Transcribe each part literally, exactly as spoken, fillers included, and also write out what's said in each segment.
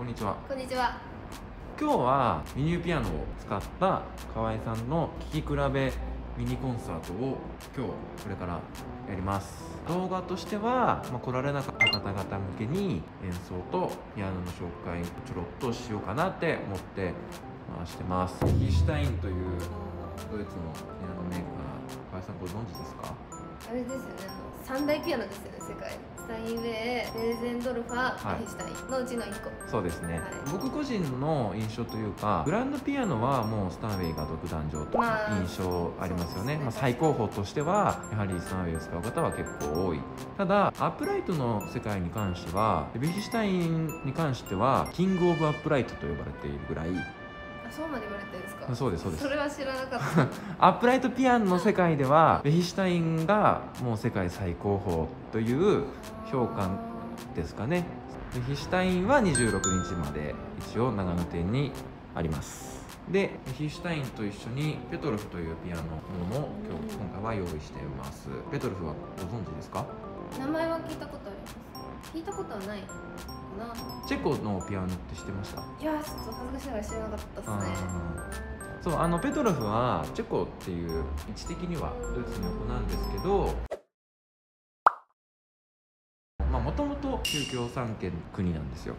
こんにちは。 こんにちは。 今日はミニピアノを使った河合さんの聴き比べミニコンサートを今日これからやります。動画としては、まあ、来られなかった方々向けに演奏とピアノの紹介ちょろっとしようかなって思って回してます。ヒシュタインというドイツのピアノメーカー、河合さんご存知ですか？ あれですよね、あの三大ピアノですよね、世界。スタインウェー、レーゼンドルファー、 はいヒシュタインのうちのいっこ。 そうですね、 はい、 僕個人の印象というか、グランドピアノはもうスターウェイが独壇場と印象ありますよね。まあ、最高峰としてはやはりスターウェイを使う方は結構多い。ただアップライトの世界に関しては、ベヒシュタインに関してはキングオブアップライトと呼ばれているぐらい。 あ、そうまで言われてるんですか？ そうですそうです。 それは知らなかったアップライトピアノの世界ではベヒシュタインがもう世界最高峰という評価ですかね。ベヒシュタインはにじゅうろくにちまで一応長野店にあります。でベヒシュタインと一緒にペトロフというピアノも今日今回は用意しています。ペトロフはご存知ですか？ 名前は聞いたことあります。聞いたことはないかな。 チェコのピアノって知ってました？ いやー、ちょっと恥ずかしながら知らなかったですね。 そう、あのペトロフはチェコっていう位置的にはドイツの横なんですけど、まあもともと宗教三権の国なんですよ。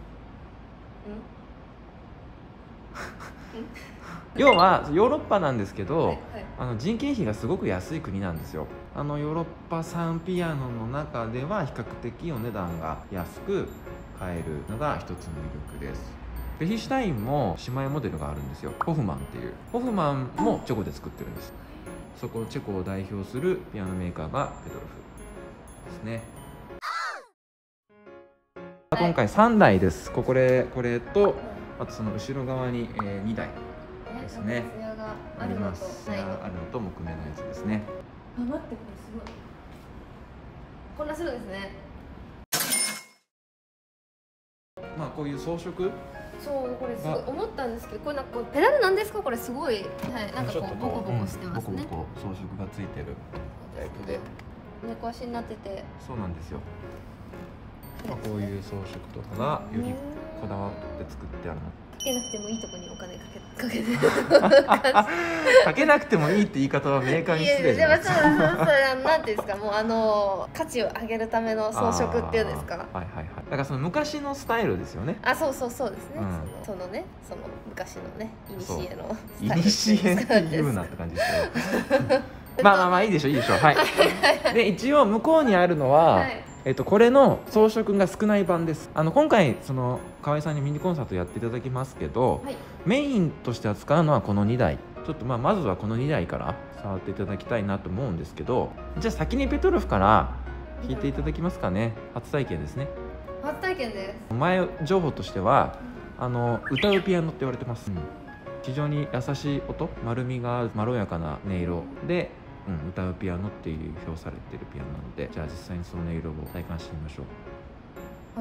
要はヨーロッパなんですけど、はいはい、あの人件費がすごく安い国なんですよ。あのヨーロッパ産ピアノの中では比較的お値段が安く買えるのが一つの魅力です。ベヒシュタインも姉妹モデルがあるんですよ。ホフマンっていう。ホフマンもチェコで作ってるんです。そこチェコを代表するピアノメーカーがペトロフですね。はい、今回さんだいです。ここでこれと、あとその後ろ側に、えー、にだいですね。あります。あるのと木目のやつですね。 あ、待って、これすごい。こんなするんですね。 まあこういう装飾。 そう、これすごい思ったんですけど、これなんかこうペダルなんですか？これすごい、はい、なんかこうボコボコしてますね。 ボコボコ装飾がついてるタイプで、 猫足になってて。 そうなんですよ。まあこういう装飾とかがよりこだわって作ってあるの。 かけなくてもいいとこにお金かけかけてかけなくてもいいって言い方はメーカーに失礼じゃないですか。 でもそうそうそう、なんていうんですか、もうあの価値を上げるための装飾っていうんですか。 はいはいはい。だからその昔のスタイルですよね。 あ、そうそうそうですね。 うん、 そのそのね、その昔のね、イニシエのイニシエって言うなって感じですけど。まあまあまあいいでしょういいでしょう。はい。で一応向こうにあるのは。はい、えっと、これの装飾が少ない版です。あの今回その河合さんにミニコンサートやっていただきますけど、はい、メインとして扱うのはこのにだい。ちょっとまあまずはこのにだいから触っていただきたいなと思うんですけど、じゃあ先にペトロフから弾いていただきますかね。初体験ですね。 初体験です。 前情報としてはあの歌うピアノって言われてます、うん、非常に優しい音、丸みがあるまろやかな音色で、うん、歌うピアノっていう表されているピアノなので、じゃあ実際にその音色を体感してみましょう。はい、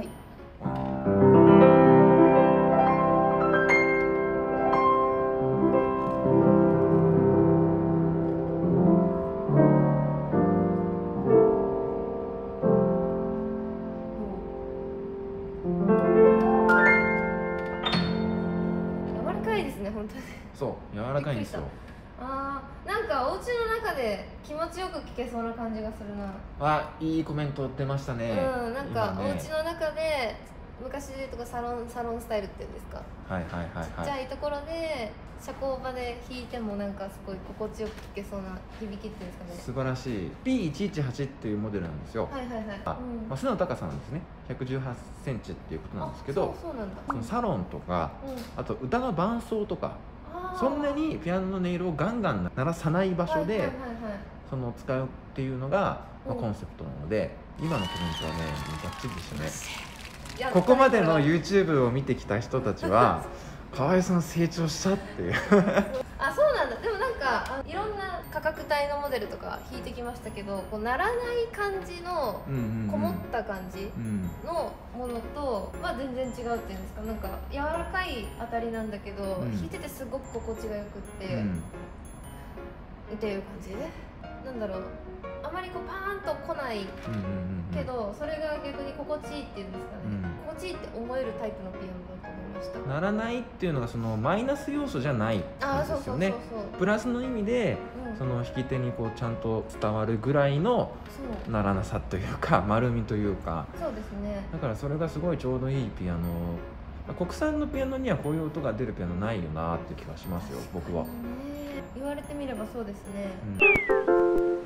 柔らかいですね、本当に。 そう、柔らかいんですよ。 あー、なんかお家の中で気持ちよく聴けそうな感じがするな。 あ、いいコメント出ましたね。 うん、なんかお家の中で昔でいうとかサロンサロンスタイルっていうんですか。 はいはいはいはい。ちっちゃいところで社交場で弾いてもなんかすごい心地よく聴けそうな響きっていうんですかね。 素晴らしい。ピーいちいちはち っていうモデルなんですよ。はいはいはい。あ、うん、まあ、背の高さなんですね。ひゃくじゅうはちセンチっていうことなんですけど、 そうそうなんだ。 そのサロンとか、うん、あと歌の伴奏とか。そんなにピアノの音色をガンガン鳴らさない場所でその使うっていうのが、まあ、コンセプトなので、今のコメントはねバッチリでしたね。ここまでの YouTube を見てきた人たちは河合さん成長したっていうあ、そうなんだ。でもなんかいろんな価格帯のモデルとか弾いてきましたけど、こう鳴らない感じのこもった感じのものとは全然違うっていうんですか。なんか柔らかい当たりなんだけど、うん、弾いててすごく心地がよくって、うん、っていう感じでなんだろう、あまりこうパーンと来ないけど、それが逆に心地いいっていうんですかね、うん、心地いいって思えるタイプのピアノだと思いました。 鳴らないっていうのがそのマイナス要素じゃないんですよね。プラスの意味で、うん、その弾き手にこうちゃんと伝わるぐらいの鳴らなさというか丸みというか、 そうですね。だからそれがすごいちょうどいいピアノ。国産のピアノにはこういう音が出るピアノないよなっていう気がしますよ、僕は。 言われてみればそうですね。うん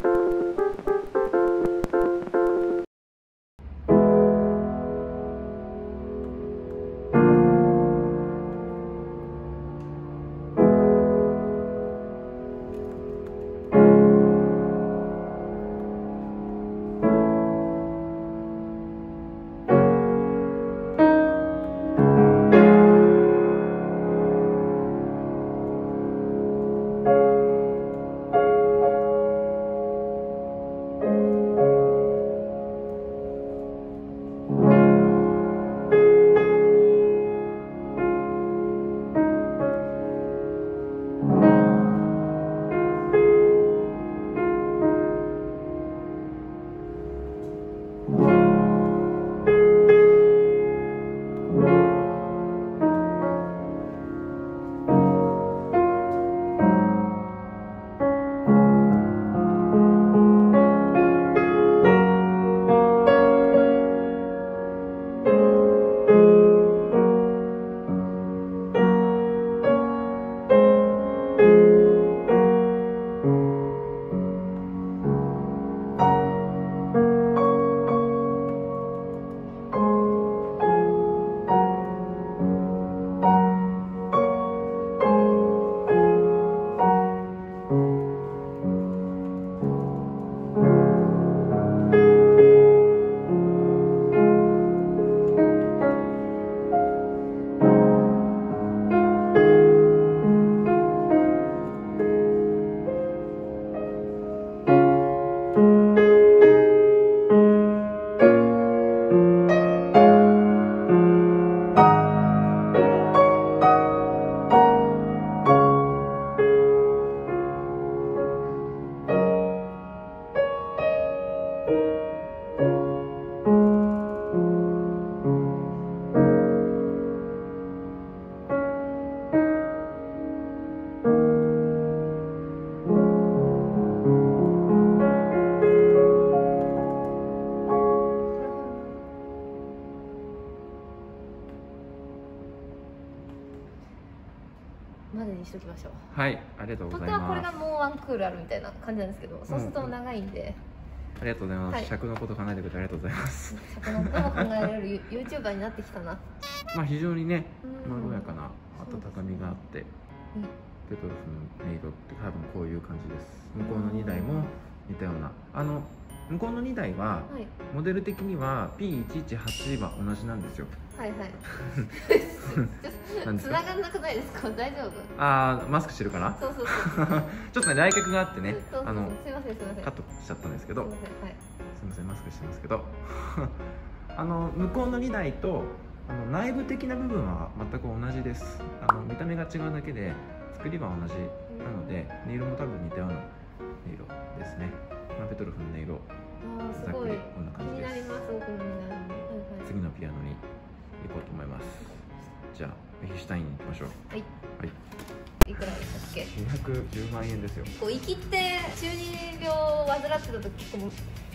までにしときましょう。 はい、ありがとうございます。 本当はこれがもうワンクールあるみたいな感じなんですけど、そうすると長いんで、 うん、ありがとうございます、はい、尺のこと考えてくれてありがとうございます。 尺のことも考えられるYouTuber になってきたな。 まあ非常にね、まろやかな温かみがあって、うん、ペトロフの音色って多分こういう感じです。向こうのにだいも似たような、あの向こうのにだいは、はい、モデル的には ピーいちいちはち は同じなんですよ。 はいはい。繋がんなくないですか？大丈夫？ ああ、マスクしてるかな？ そうそうそう。 ちょっとね、来客があってね、 あのすいませんすいません。 カットしちゃったんですけど、すいません、 はい、 すいません、マスクしてますけど、あの向こうのにだいとあの内部的な部分は全く同じです。あの見た目が違うだけで作りは同じなので、音色も多分似たような音色ですね。まあ、ペトロフの音色、ざっくりこんな感じです。次のピアノに行こうと思います。じゃあベヒシュタインに行きましょう。はい、はい、 いくらでしたっけ？ にひゃくじゅうまんえんですよ。 こう生きって中二病を患ってた時結構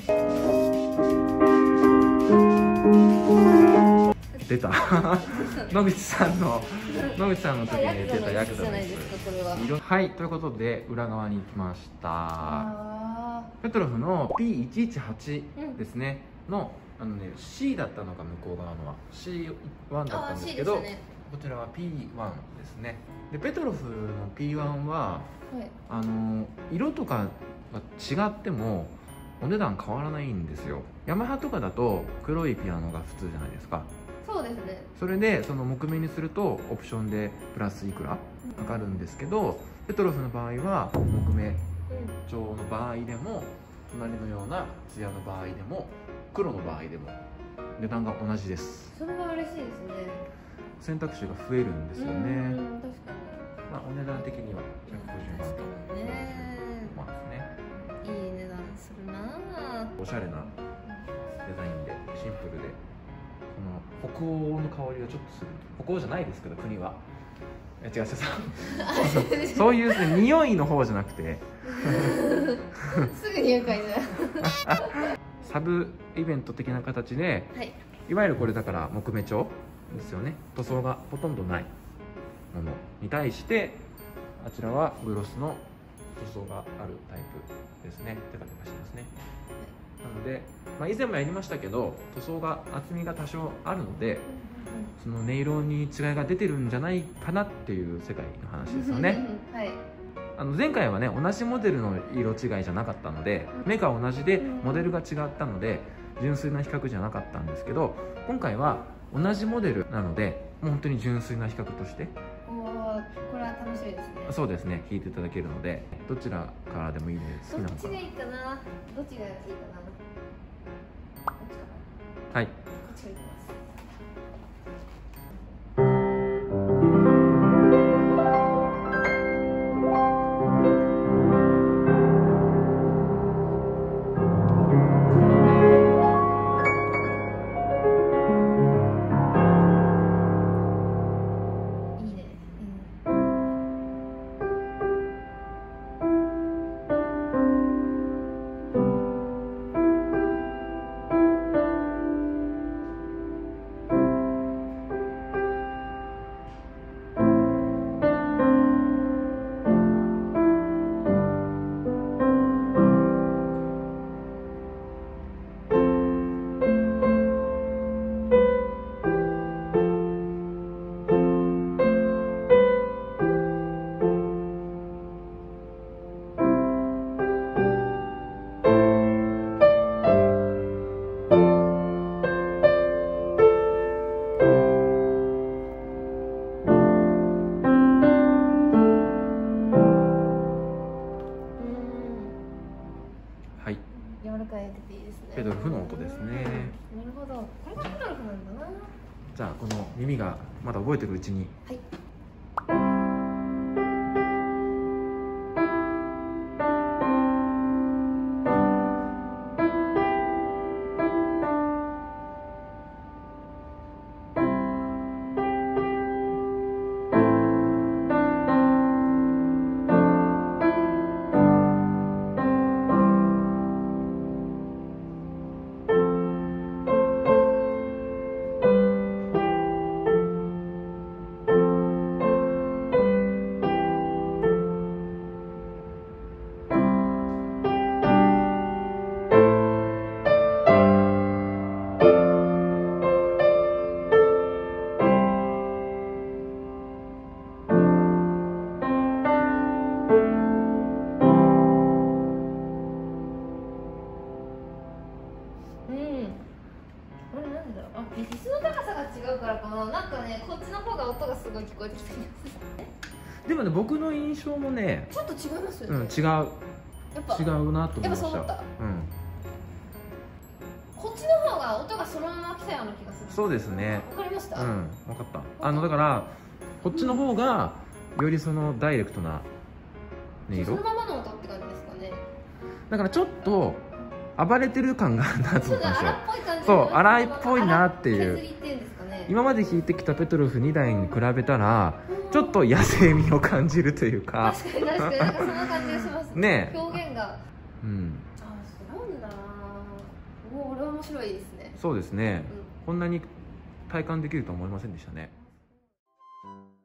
出た野口さんの野口さんの時に出たヤクザのやつ。はい、ということで裏側に行きました。ペトロフの ピーいちいちはち ですね、うん、のあのね シー だったのが向こう側のは シーワン だったんですけど、ね、こちらは ピーワン ですね。でペトロフの ピーワン は、はい、あの色とかが違ってもお値段変わらないんですよ。ヤマハとかだと黒いピアノが普通じゃないですか。 そうですね。 それでその木目にするとオプションでプラスいくらかかるんですけど、ペトロフの場合は木目調の場合でも隣のような艶の場合でも黒の場合でも値段が同じです。 それは嬉しいですね。 選択肢が増えるんですよね。確かに。まあお値段的にはひゃくごじゅうまんと思いますね。 おしゃれなデザインでシンプルで、この北欧の香りがちょっとする。北欧じゃないですけど国は。いや違う違うそうそういう、ね、匂いの方じゃなくてすぐ匂い嗅いだサブイベント的な形で、はい、いわゆるこれだから木目調ですよね。塗装がほとんどないものに対して、あちらはグロスの塗装があるタイプですね。テカテカしてますね。なので、まあ、以前もやりましたけど塗装が厚みが多少あるので、その音色に違いが出てるんじゃないかなっていう世界の話ですよね。はい、あの前回はね同じモデルの色違いじゃなかったので、メーカー同じでモデルが違ったので純粋な比較じゃなかったんですけど、今回は同じモデルなのでもう本当に純粋な比較として、 おー、これは楽しみですね。そうですね、弾いていただけるので、どちらからでもいいので好きなのかな。 どっちがいいかな。どっちがいいかな。どっちかな。 はい。 こっちがいいかな。 ペドルフの音ですね。 なるほど。これがペドルフなんだな。 じゃあこの耳がまだ覚えてるうちに。はい。 椅子の高さが違うからかな。なんかね、こっちの方が音がすごい聞こえてきてでもね、僕の印象もねちょっと違いますよね。 うん、違うやっぱ違うなと思いました。やっぱそう思った。うん、 こっちの方が音がそのまま来たような気がする。 そうですね。 わかりました。 うん、分かった。あのだからこっちの方がよりそのダイレクトな音色、 そのままの音って感じですかね。 だからちょっと暴れてる感があるなと思ったんですよ。 そう、 荒いっぽいなっていう。今まで弾いてきたペトロフにだいに比べたらちょっと野生味を感じるというか。 確かに確かに、なんかそんな感じがしますね。表現が。うん。あ、違うんだな。もうこれは面白いですね。 そうですね。こんなに体感できるとは思いませんでしたね。